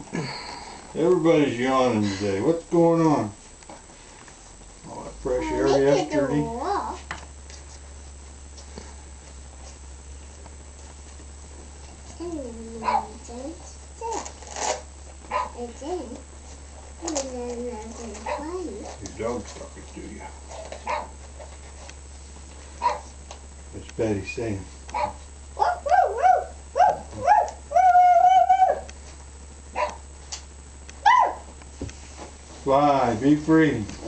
Everybody's yawning today. What's going on? All that fresh air yesterday. Your dog's talking to you. What's Betty saying? Fly, be free.